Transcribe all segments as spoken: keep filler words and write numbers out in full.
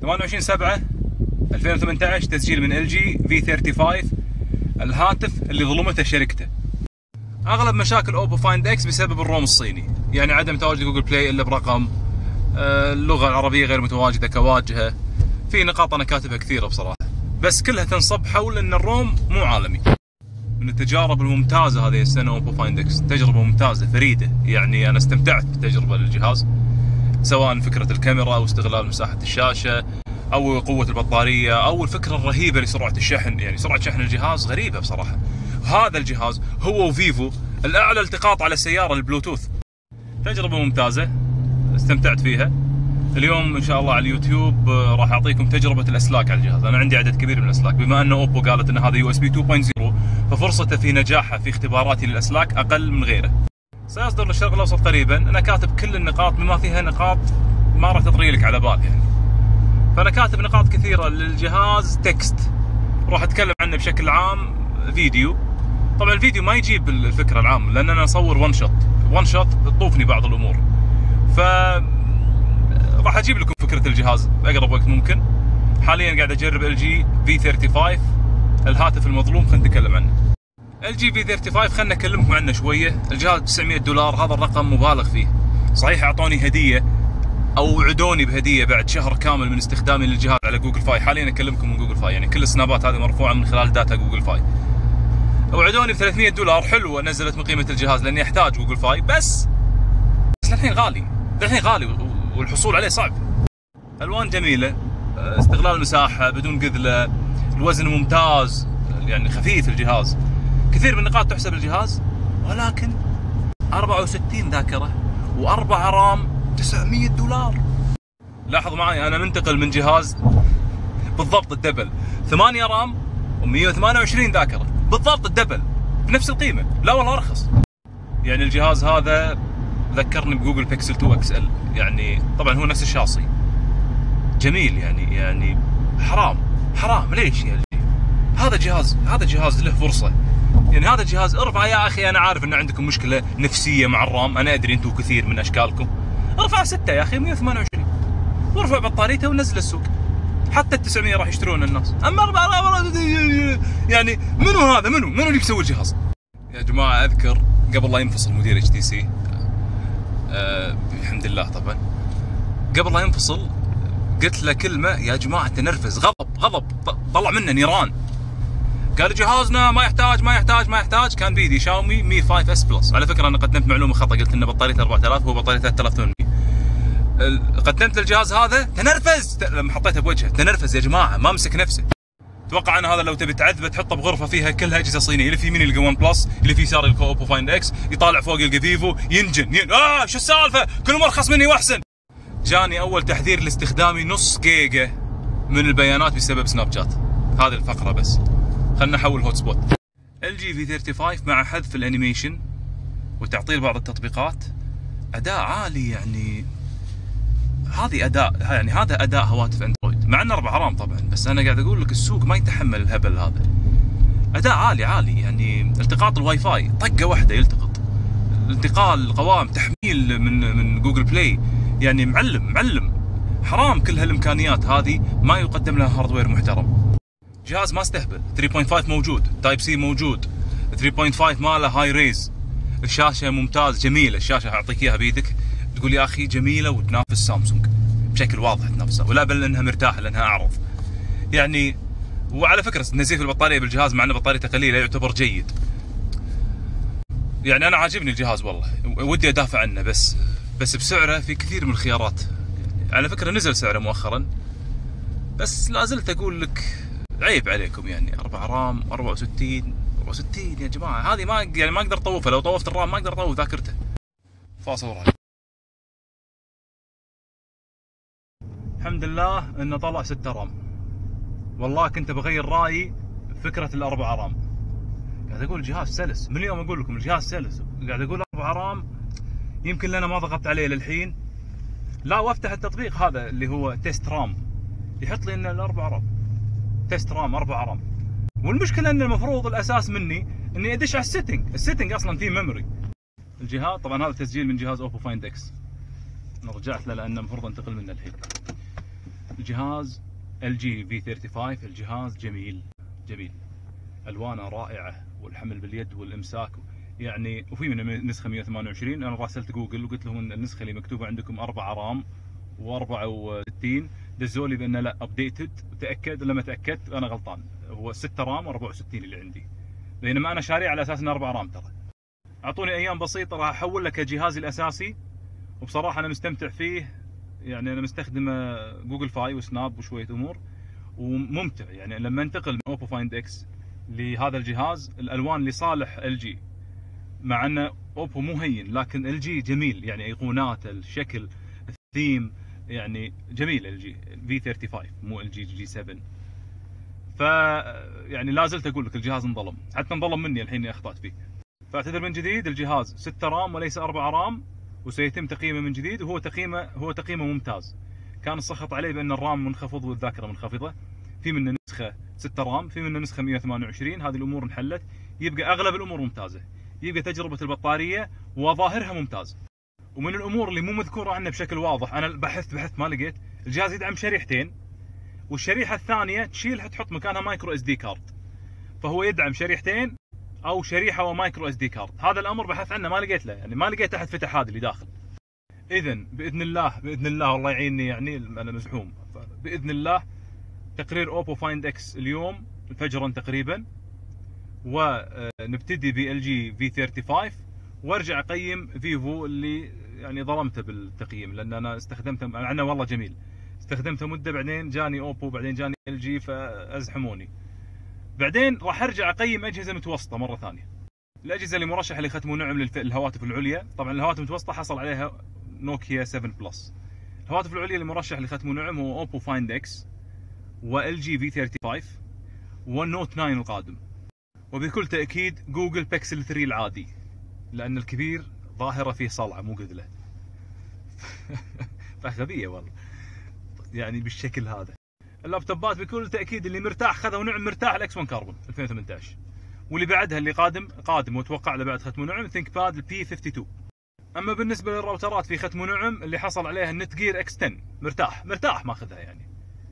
ثمانية وعشرين سبعة ألفين وثمانية عشر، تسجيل من ال جي في خمسة وثلاثين، الهاتف اللي ظلمته شركته. اغلب مشاكل اوبو فايند اكس بسبب الروم الصيني، يعني عدم تواجد جوجل بلاي الا برقم، اللغه العربيه غير متواجده كواجهه، في نقاط انا كاتبها كثيره بصراحه، بس كلها تنصب حول ان الروم مو عالمي. من التجارب الممتازه هذه السنه اوبو فايند اكس، تجربه ممتازه فريده، يعني انا استمتعت بالتجربه للجهاز، سواء فكره الكاميرا او استغلال مساحه الشاشه او قوه البطاريه او الفكره الرهيبه لسرعه الشحن، يعني سرعه شحن الجهاز غريبه بصراحه. هذا الجهاز هو وفيفو الاعلى التقاط على السياره البلوتوث. تجربه ممتازه استمتعت فيها. اليوم ان شاء الله على اليوتيوب راح اعطيكم تجربه الاسلاك على الجهاز، انا عندي عدد كبير من الاسلاك، بما ان اوبو قالت ان هذا يو اس بي اثنين نقطة صفر، ففرصته في نجاحه في اختباراتي للاسلاك اقل من غيره. سيصدر للشرق الاوسط قريبا، انا كاتب كل النقاط بما فيها نقاط ما راح تطري لك على بال يعني. فانا كاتب نقاط كثيره للجهاز تكست، راح اتكلم عنه بشكل عام فيديو. طبعا الفيديو ما يجيب الفكره العامه لان انا اصور ون شوت، ون شوت تطوفني بعض الامور، ف راح اجيب لكم فكره الجهاز باقرب وقت ممكن. حاليا قاعد اجرب ال جي في خمسة وثلاثين، الهاتف المظلوم، خلينا نتكلم عنه. ال جي في خمسة وثلاثين خلينا اكلمكم عنه شويه. الجهاز تسعمية دولار، هذا الرقم مبالغ فيه. صحيح اعطوني هديه او وعدوني بهديه بعد شهر كامل من استخدامي للجهاز على جوجل فاي، حاليا اكلمكم من جوجل فاي، يعني كل السنابات هذه مرفوعه من خلال داتا جوجل فاي. وعدوني ب ثلاثمية دولار، حلوه نزلت من قيمه الجهاز لاني احتاج جوجل فاي، بس بس للحين غالي، للحين غالي والحصول عليه صعب. الوان جميله، استغلال المساحه بدون قذله، الوزن ممتاز، يعني خفيف الجهاز، كثير من النقاط تحسب الجهاز، ولكن أربعة وستين ذاكره وأربعة رام تسعمية دولار. لاحظوا معي انا منتقل من جهاز بالضبط الدبل، ثمانية رام ومية وثمانية وعشرين ذاكره، بالضبط الدبل بنفس القيمه، لا والله ارخص. يعني الجهاز هذا ذكرني بجوجل بيكسل اثنين اكس ال، يعني طبعا هو نفس الشاصي، جميل يعني يعني حرام حرام ليش يا الجي؟ هذا جهاز هذا جهاز له فرصه، يعني هذا الجهاز ارفع يا اخي. انا عارف ان عندكم مشكله نفسيه مع الرام، انا ادري انتم كثير من اشكالكم، ارفع ستة يا اخي مية وثمانية وعشرين وارفع بطاريته ونزل السوق، حتى التسعمية راح يشترون الناس. اما أربعة يعني منو هذا؟ منو منو اللي يسوي الجهاز؟ يا جماعه اذكر قبل لا ينفصل مدير اتش تي سي، أه الحمد لله طبعا، قبل لا ينفصل قلت له كلمه يا جماعه تنرفز، غضب غضب طلع منه نيران. قال جهازنا ما يحتاج ما يحتاج ما يحتاج. كان بيدي شاومي مي خمسة اس بلس، على فكره انا قدمت معلومه خطا، قلت ان بطاريته أربعة آلاف هو بطاريته ثلاثة آلاف وثمانمية. قدمت الجهاز هذا تنرفز، لما حطيته بوجهه تنرفز يا جماعه، ما مسك نفسه. اتوقع ان هذا لو تبي تعذبه تحطه بغرفه فيها كلها اجهزه صينيه، اللي في يمين يلقى ون بلس، اللي في يسار يلقى اوبو فايند اكس، يطالع فوق يلقى فيفو، ينجن, ين... اه شو السالفه؟ كلهم ارخص مني واحسن. جاني اول تحذير لاستخدامي نص جيجا من البيانات بسبب سناب شات، هذه الفقره بس. خلنا نحول هوت سبوت. ال جي في ثلاثة وثلاثين مع حذف الانيميشن وتعطيل بعض التطبيقات، اداء عالي، يعني هذه اداء، يعني هذا اداء هواتف اندرويد، مع انه أربعة رام طبعا، بس انا قاعد اقول لك السوق ما يتحمل الهبل هذا. اداء عالي عالي، يعني التقاط الواي فاي طقه واحده يلتقط، انتقال القوائم، تحميل من من جوجل بلاي، يعني معلم معلم. حرام كل هالامكانيات هذه ما يقدم لها هاردوير محترم. جهاز ما استهبل، ثلاثة فاصلة خمسة موجود، تايب سي موجود، ثلاثة فاصلة خمسة ماله هاي ريز، الشاشه ممتاز جميله، الشاشه اعطيك اياها بيدك تقول يا اخي جميله وتنافس سامسونج بشكل واضح، تنافس، ولا بل انها مرتاحه لانها اعرض يعني. وعلى فكره نزيف البطاريه بالجهاز مع ان بطاريته قليله يعتبر جيد، يعني انا عاجبني الجهاز والله، ودي ادافع عنه، بس بس بسعره في كثير من الخيارات. على فكره نزل سعره مؤخرا، بس لا زلت اقول لك عيب عليكم، يعني أربعة رام أربعة وستين أربعة وستين يا جماعه، هذه ما يعني ما اقدر اطوفها، لو طوفت الرام ما اقدر اطوف ذاكرته. فاصل وراجع. الحمد لله انه طلع ستة رام، والله كنت بغير رايي بفكره الأربعة رام. قاعد اقول الجهاز سلس، من اليوم اقول لكم الجهاز سلس، قاعد اقول أربعة رام يمكن لأنا ما ضغطت عليه للحين، لا وافتح التطبيق هذا اللي هو تيست رام يحط لي ان الأربعة رام، تيست رام أربعة رام. والمشكله ان المفروض الاساس مني اني ادش على السيتنج، السيتنج اصلا فيه ميموري. الجهاز طبعا هذا تسجيل من جهاز اوبو فايند اكس، انا رجعت له لانه المفروض انتقل منه الحين. الجهاز ال جي في ثلاثين وخمسين الجهاز جميل جميل، الوانه رائعه والحمل باليد والامساك يعني. وفي منه نسخه مئة وثمانية وعشرين، انا راسلت جوجل وقلت لهم النسخه اللي مكتوبه عندكم أربعة رام وأربعة وستين، دزوا لي بانه لا ابديتد، وتاكد لما تاكدت انا غلطان، هو ستة رام وأربعة وستين اللي عندي، بينما انا شاري على اساس انه أربعة رام. ترى اعطوني ايام بسيطه راح احول لك جهازي الاساسي، وبصراحه انا مستمتع فيه يعني. انا مستخدم جوجل فاي وسناب وشويه امور وممتع يعني. لما انتقل من اوبو فايند اكس لهذا الجهاز، الالوان لصالح ال جي، مع ان اوبو مو هين لكن ال جي جميل يعني، ايقونات الشكل الثيم يعني جميل. ال جي في ثلاثين وخمسين مو ال جي جي سبعة. ف يعني لا زلت اقول لك الجهاز انظلم، حتى انظلم مني الحين اني اخطات فيه. فاعتذر من جديد، الجهاز ستة رام وليس أربعة رام، وسيتم تقييمه من جديد، وهو تقييمه هو تقييمه ممتاز. كان السخط عليه بان الرام منخفض والذاكره منخفضه، في منه نسخه ستة رام، في منه نسخه مئة وثمانية وعشرين، هذه الامور انحلت، يبقى اغلب الامور ممتازه، يبقى تجربه البطاريه وظاهرها ممتاز. ومن الامور اللي مو مذكوره عنه بشكل واضح، انا بحثت بحثت ما لقيت، الجهاز يدعم شريحتين، والشريحه الثانيه تشيلها تحط مكانها مايكرو اس دي كارد، فهو يدعم شريحتين او شريحه ومايكرو اس دي كارد. هذا الامر بحثت عنه ما لقيت له يعني، ما لقيت احد فتح هذا اللي داخل. اذا باذن الله باذن الله والله يعيني يعني انا مزحوم، باذن الله تقرير اوبو فايند اكس اليوم فجرا تقريبا، ونبتدي بال جي في ثلاثين وخمسين، وارجع اقيم فيفو اللي يعني ظلمته بالتقييم، لان انا استخدمته مع انه والله جميل، استخدمته مده بعدين جاني اوبو بعدين جاني ال جي فازحموني. بعدين راح ارجع اقيم اجهزه متوسطه مره ثانيه، الاجهزه اللي مرشحه لختم ونعم للهواتف العليا. طبعا الهواتف المتوسطه حصل عليها نوكيا سبعة بلس. الهواتف العليا اللي مرشح لختم ونعم هو اوبو فايند اكس وال جي في ثلاثين وخمسين والنوت تسعة القادم، وبكل تاكيد جوجل بيكسل ثلاثة العادي، لان الكبير ظاهره فيه صلعه مو قذله. غبيه والله يعني بالشكل هذا. اللابتوبات بكل تاكيد اللي مرتاح خذ ونعم مرتاح الاكس واحد كاربون ألفين وثمانية عشر، واللي بعدها اللي قادم قادم واتوقع له بعد ختم ونعم ثينك باد البي اثنين وخمسين. اما بالنسبه للراوترات في ختم ونعم اللي حصل عليها النت جير اكس عشرة مرتاح مرتاح ماخذها يعني.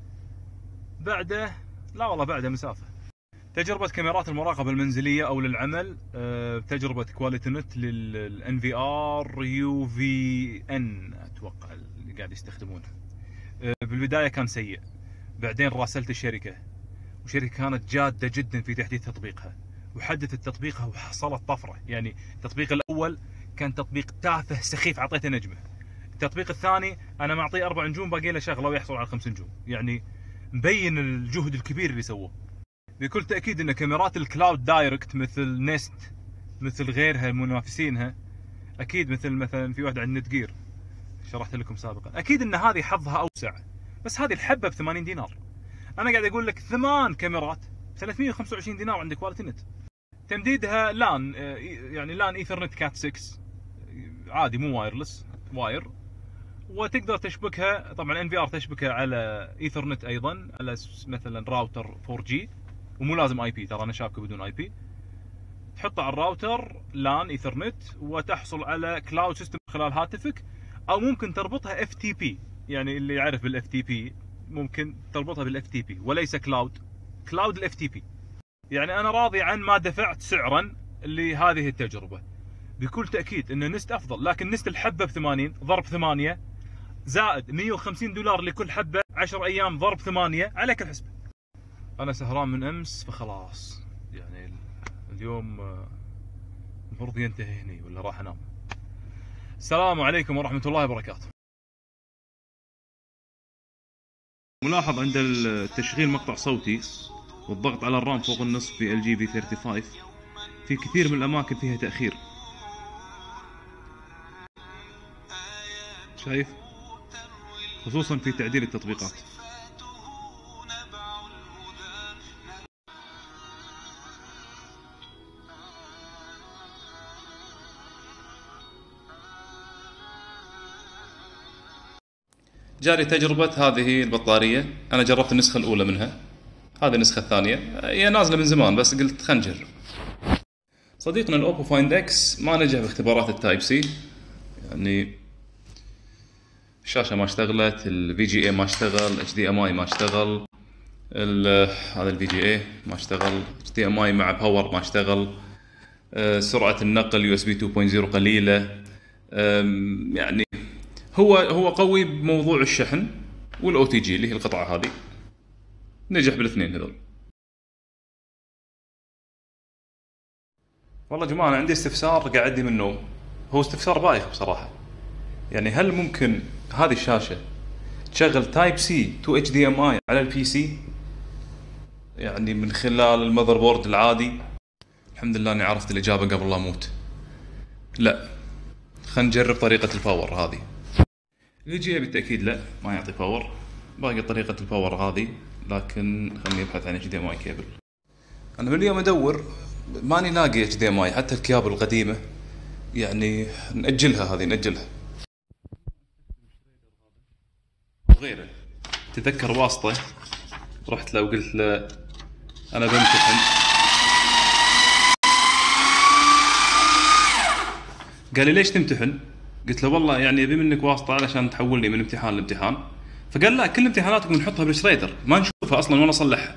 بعده لا والله بعده مسافه. تجربه كاميرات المراقبه المنزليه او للعمل، تجربه كواليتي نت للان في ار يو في ان اتوقع اللي قاعد يستخدمونه. بالبدايه كان سيء، بعدين راسلت الشركه، والشركه كانت جاده جدا في تحديث تطبيقها، وحدثت تطبيقها وحصلت طفره. يعني التطبيق الاول كان تطبيق تافه سخيف اعطيته نجمه، التطبيق الثاني انا معطيه اربع نجوم باقي له شغله ويحصل على خمس نجوم، يعني مبين الجهد الكبير اللي سووه. بكل تاكيد ان كاميرات الكلاود دايركت مثل نست مثل غيرها منافسينها، اكيد مثل مثلا في واحده عند نت جير شرحت لكم سابقا، اكيد ان هذه حظها اوسع، بس هذه الحبه ب ثمانين دينار. انا قاعد اقول لك ثمان كاميرات ب ثلاثمئة وخمسة وعشرين دينار عند كواليتي نت. تمديدها لان يعني لان ايثرنت كات ستة عادي مو وايرلس، واير، وتقدر تشبكها طبعا ان في ار تشبكها على ايثرنت ايضا على مثلا راوتر فور جي، ومو لازم اي بي، ترى انا شابكه بدون اي بي، تحطه على الراوتر لان ايثرنت وتحصل على كلاود سيستم خلال هاتفك، او ممكن تربطها اف تي بي، يعني اللي يعرف بالاف تي بي ممكن تربطها بالاف تي بي وليس كلاود، كلاود الاف تي بي. يعني انا راضي عن ما دفعت سعرا لهذه التجربه. بكل تاكيد ان نست افضل، لكن نست الحبه ب ثمانين ضرب ثمانية زائد مئة وخمسين دولار لكل حبه، عشر ايام ضرب ثمانية عليك الحسبه. انا سهران من امس فخلاص يعني اليوم المفروض ينتهي هني ولا راح انام. السلام عليكم ورحمه الله وبركاته. ملاحظ عند التشغيل مقطع صوتي والضغط على الرام فوق النصف في ال جي في ثلاثين وخمسين في كثير من الاماكن فيها تاخير، شايف؟ خصوصا في تعديل التطبيقات. جاري تجربة هذه البطارية، أنا جربت النسخة الأولى منها، هذه النسخة الثانية هي نازلة من زمان بس قلت خلينا نجرب. صديقنا الأوبو فايند اكس ما نجح باختبارات التايب سي، يعني الشاشه ما اشتغلت، الفي جي اي ما اشتغل، اتش دي ام اي ما اشتغل، هذا الفي جي اي ما اشتغل، اتش دي ام اي مع باور ما اشتغل، سرعه النقل يو اس بي اثنين نقطة صفر قليله. يعني هو هو قوي بموضوع الشحن والاو تي جي اللي هي القطعه هذه، نجح بالاثنين هذول. والله يا جماعه انا عندي استفسار قاعد من النوم، هو استفسار بايخ بصراحه. يعني هل ممكن هذه الشاشه تشغل تايب سي تو اتش دي ام اي على البي سي يعني من خلال المذر بورد العادي؟ الحمد لله اني عرفت الاجابه قبل لا اموت. لا، خلينا نجرب طريقه الباور هذه. الفي جي اي بالتاكيد لا، ما يعطي باور. باقي طريقه الباور هذه، لكن خليني ابحث عن اتش دي ام اي كيبل. انا من اليوم ادور ماني لاقي اتش دي ام اي، حتى الكيابل القديمه يعني ناجلها، هذه ناجلها. غيره تذكر واسطه رحت له وقلت له انا بمتحن، قال لي ليش تمتحن؟ قلت له والله يعني ابي منك واسطه علشان تحولني من امتحان لامتحان. فقال لا، كل امتحاناتكم نحطها بالشريدر، ما نشوفها اصلا ولا نصلحها.